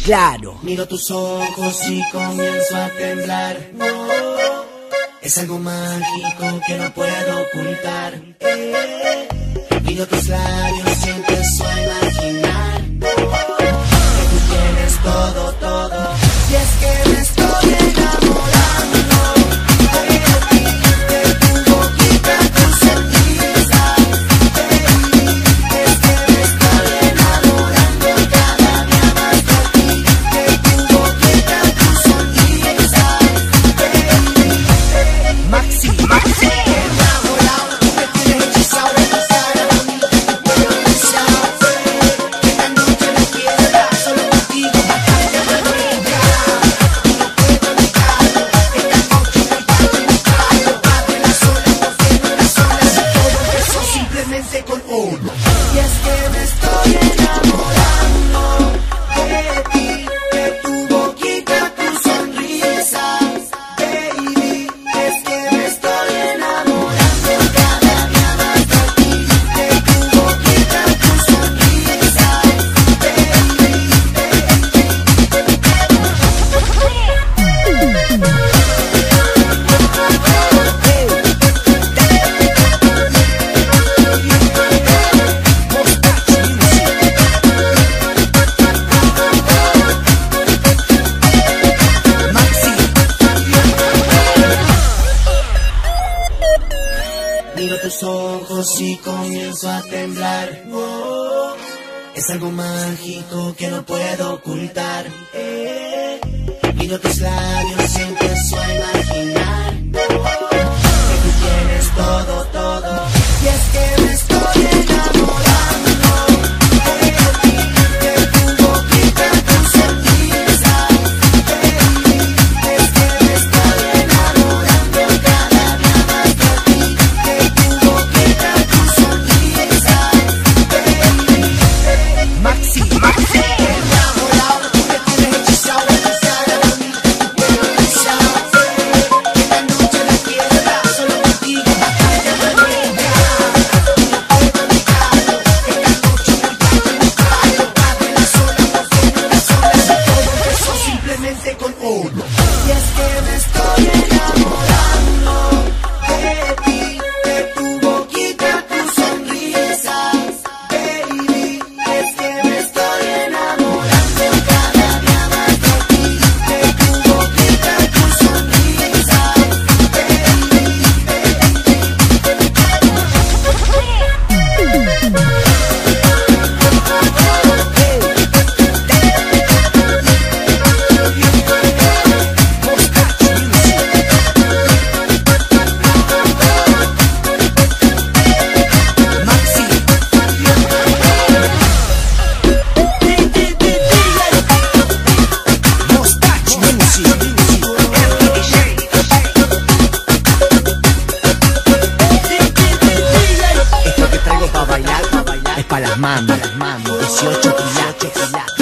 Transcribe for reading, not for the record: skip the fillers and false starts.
claro. Miro tus ojos y comienzo a temblar. Es algo mágico que no puedo ocultar. Miro tus labios y empiezo a imaginar que tú tienes todo, todo. Y es que me estoy enamorando de ti, de tu boquita, tu sonrisa. Baby, es que me estoy enamorando cada día más de ti, de tu boquita, tu sonrisa. Baby, Maxi, enamorado, tú me tienes hechizado de tu cara, bonita, tu cuello deseado. Esta noche no quiero estar solo contigo, bastante me brinca. No puedo evitarlo, esta noche voy a buscarlo. Abre las olas, corriendo las olas y todo empezó simplemente con uno. Y es que me estoy enamorando de ti, de tu boquita, tu sonrisa. Baby, es que me estoy enamorando cada día más de ti, de tu boquita, tu sonrisa. Miro tus ojos y comienzo a temblar. Es algo mágico que no puedo ocultar. Miro tus labios y empiezo a imaginar que tú tienes todo, todo. Y es que me estoy enamorando de ti, de tu boquita, tu sonrisa. Baby, es que me estoy enamorando cada día más de ti, de tu boquita, tu sonrisa. Baby, Maxi, enamorado, tú me tienes hechizado de tu cara, bonita, tu cuello deseado. Esta noche no quiero estar solo contigo, bastante me brinca. No puedo evitarlo, esta noche voy a buscarlo. Abre las olas, corriendo las olas y todo empezó simplemente con uno. Y es que me estoy enamorando de ti, de tu boquita, tu sonrisa. Baby, es que me estoy enamorando cada día más de ti, de tu boquita, tu sonrisa. Esto que traigo para bailar, es para las mamas, 18 quilates.